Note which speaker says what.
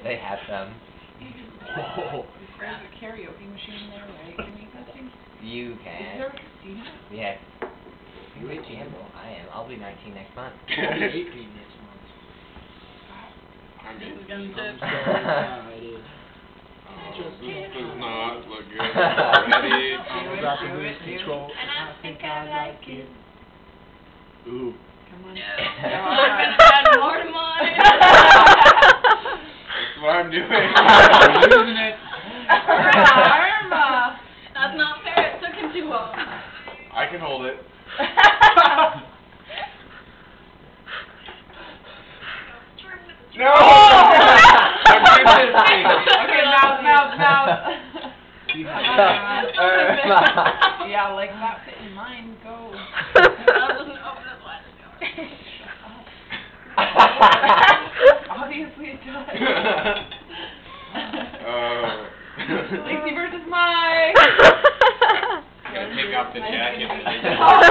Speaker 1: They have them.
Speaker 2: Oh. There's a karaoke machine there, right? Can you go sing?
Speaker 1: You
Speaker 2: Is
Speaker 1: can.
Speaker 2: there a casino?
Speaker 1: Yes. You're 18. I am. I'll be 19 next month.
Speaker 3: I'll be 18 next month.
Speaker 4: I'm
Speaker 5: This is
Speaker 4: 18.
Speaker 5: gonna dip.
Speaker 3: Yeah, it is.
Speaker 4: This does not look good already.
Speaker 3: I'm about to lose control.
Speaker 5: And I think I like it.
Speaker 3: Ooh.
Speaker 2: Come on.
Speaker 5: No. I'm gonna add more to mine.
Speaker 4: That's what I'm doing.
Speaker 3: I'm losing it.
Speaker 2: Karma.
Speaker 5: That's not fair. It took him too long.
Speaker 4: I can hold it. No!
Speaker 2: Okay, mouth. Yeah, like that fit in mine. Go.
Speaker 5: That doesn't open the latch door.
Speaker 2: Obviously it does. Lacey versus Mike.
Speaker 4: I'm gonna take off the jacket.